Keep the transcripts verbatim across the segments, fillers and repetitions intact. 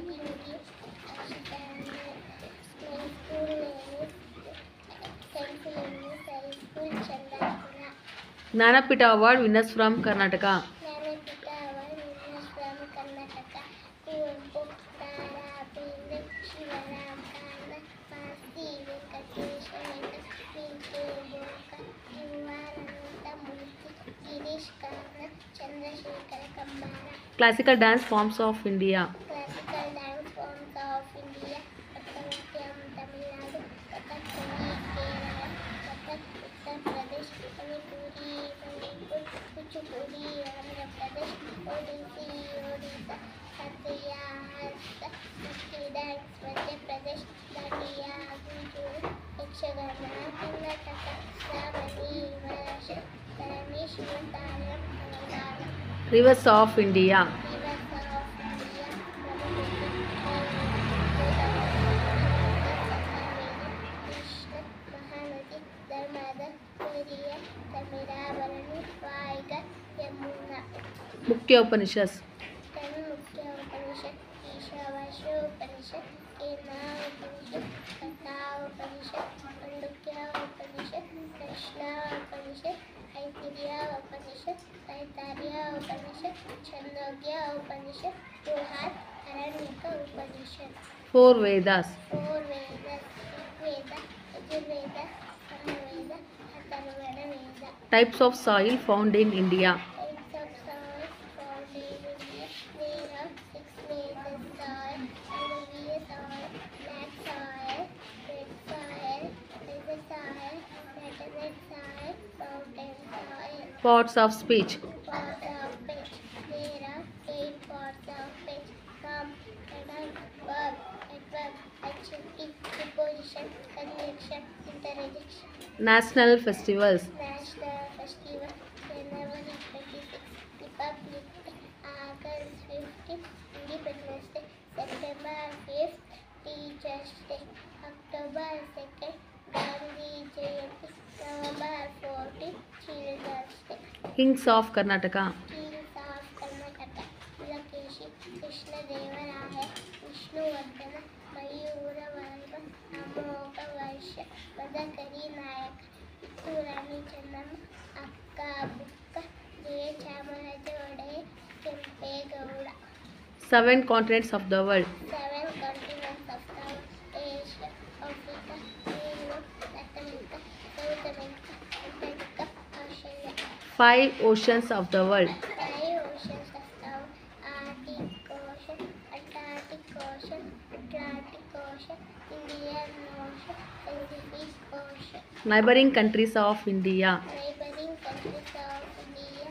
Hindu, Ashitani, my school name is Saint Philomena High School, Chandrakuna. Jnanapita Award winners from Karnataka. Jnanapita Award winners from Karnataka. Kuveಂಪು, Tara, Binde, Shivaram, Kana, Masti, Venkatesh, Venka, Vinke, Boka, Yuvananta Murthy, Girish Karna, Chandrasekhara Kambara. Classical dance forms of India. Classical dance forms of India. Bharatanatyam Tamil Nadu, Kathakali Kerala, Kathak Uttar Pradesh, Manipuri Manipur, Kuchipudi Andhra Pradesh, Odissi Odisha, Satya Harta, Mukti dance Madhya Pradesh, Dandiya Guntur, Yakshagana Karnataka, Ravani Maharashtra, Parameshwar Taram Telangana. Rivers of India. Rivers of India, Krishna, Mahanadi, Narmada, Periya, Tamirabarani, Vaiga, Yamuna. Mukya Upanishads. Ten Mukya Upanishad, Ishavasya Upanishad, Kena Upanishad, Katha Upanishad, Mandukya Upanishad, Krishna Upanishad, Aitiriya Upanishad, Taittiriya Upanishad, Chandogya Upanishad, Bruhat Aranyaka Upanishad. Four Vedas. Four Vedas, Veda, Yajurveda, Samaveda, Atharvana Veda. Types of soil found in India. Types of soil found in India. There are six major soil: alluvial soil, black soil, red soil, desert soil, laterite soil, mountain soil. Parts of speech. Parts of speech. There are eight parts of speech: noun, pronoun, verb, adverb, adjective, preposition, conjunction, interjection. National festivals. National festival: January twenty-sixth, Republic Day; August fifteenth, Independence Day; September fifth, Teachers Day; October second, Gandhi Jayanti; November fourteenth, Children's Day. Kings of Karnataka. Kings of Karnataka: Pulakeshi, Krishnadevaraya, Vishnuvardhana, Mayura Varma, Amoga Varsha, Madakari Nayak, Kitturani Channamma, Akka Bukka, Jaya Chamaraja Odaya, Kempegowda. Seven continents of the world. Seven continents of the world: Asia, Africa, Europe, North America, South America, Antarctica, Australia. Five oceans of the world. Five oceans of the world: Arctic Ocean, Atlantic Ocean, Atlantic Ocean, Indian Ocean, Pacific Ocean. Neighboring countries of India. Neighboring countries of India.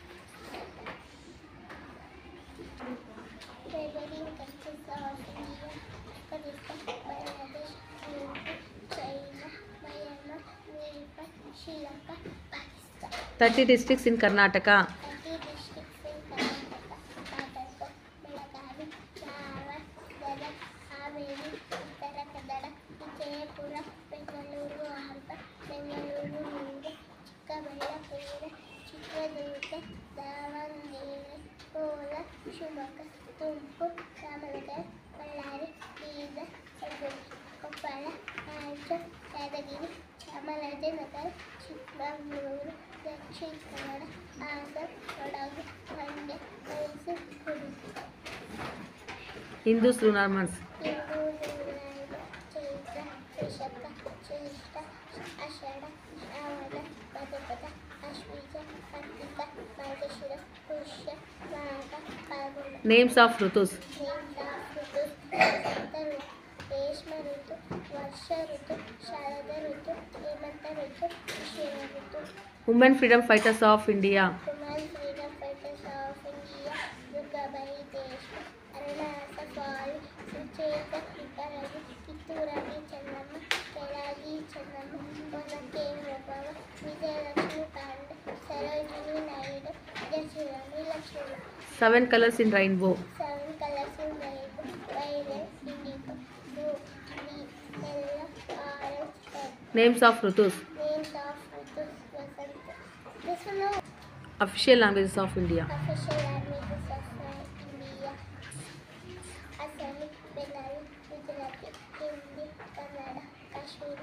Neighboring countries of India: Afghanistan, Bangladesh, Nepal, China, Myanmar, Nepal, Sri Lanka, Pakistan. thirty districts in Karnataka. thirty districts in Karnataka: Bagalkot, Belagavi, Dharwad, Gadag, Haveri, Uttara Kannada, Vijayapura, Bengaluru Harbour, Bengaluru Nooru, Chikkaballapura, Chitradurga, Davangere, Kolar, Shivamogga, Tumkur, Ramanagara, Ballari, Bೀದರ್, Kalaburagi, Koppala, Rayachur, Yadagiri, Chamarajanagar, Chikmagaluru, Dakshina Kannada, Hasan, Kodagu, Mandya, Mysore, Udupi. Hindus lunar months. Hindu lunar: Chaitra, Vaishakha, Jyeshta, Ashada, Shravana, Bhadrapada, Ashwija, Kartika, Margashira, Pushya, Magha, Falguna. Names of Rutus. Names of Rutus: Vasanta Rutu, Grishma Rutu, Varsha Rutu, Sharada Rutu, Hemanta Rutu, Shira Rutu. Women freedom fighters of India. Women freedom fighters of India: Durgabai Deshmukh, Arunasa Pal, Sucheta Kripalani, Kitturani Channamma, Kelagi Channamma, Vanake Prabhava, Vijayalakshmi Pande, Sarojini Naidu, Jashirani Lakshmi. Seven colors in rainbow. Seven colors in rainbow: violet, indigo, blue, green, yellow, orange, red. Names of Rutus. Names of Rutus: Vasanta. This one now. Official languages of India. Official languages of uh, India: Assami,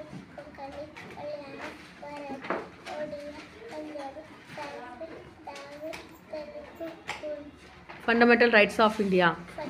Konkani, Malayalam, Marathi, Odia, Punjabi, Sanskrit, Tamil, Telugu, Urdu. Fundamental rights of India. Fundamental